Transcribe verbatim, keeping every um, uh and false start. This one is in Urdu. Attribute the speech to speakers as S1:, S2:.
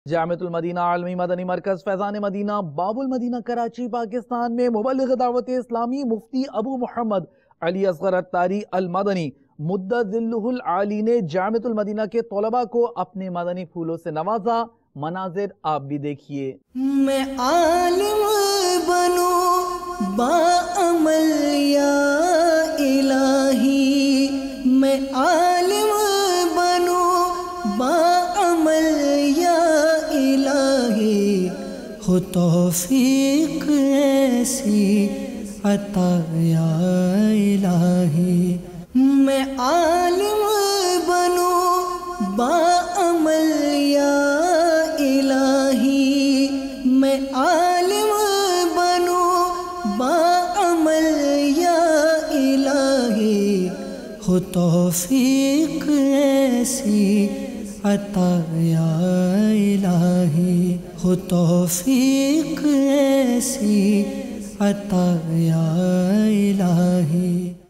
S1: جامعۃ المدینہ عالمی مدنی مرکز فیضان مدینہ باب المدینہ کراچی پاکستان میں مبلغ دعوت اسلامی مفتی ابو محمد علی اصغر اتاری المدنی مدد ذلہ العالی نے جامعۃ المدینہ کے طلباء کو اپنے مدنی پھولوں سے نوازا۔ مناظر آپ بھی دیکھیے۔
S2: میں عالم بنوں با عمل یا الہی، میں عالم بنوں با عمل یا الہی، ہو توفیق ایسی عطا یا الہی۔ میں عالم بنوں با عمل یا الہی، میں عالم بنوں با عمل یا الہی، ہو توفیق ایسی عطا یا الہی، ہو توفیق ایسی عطا یا الہی۔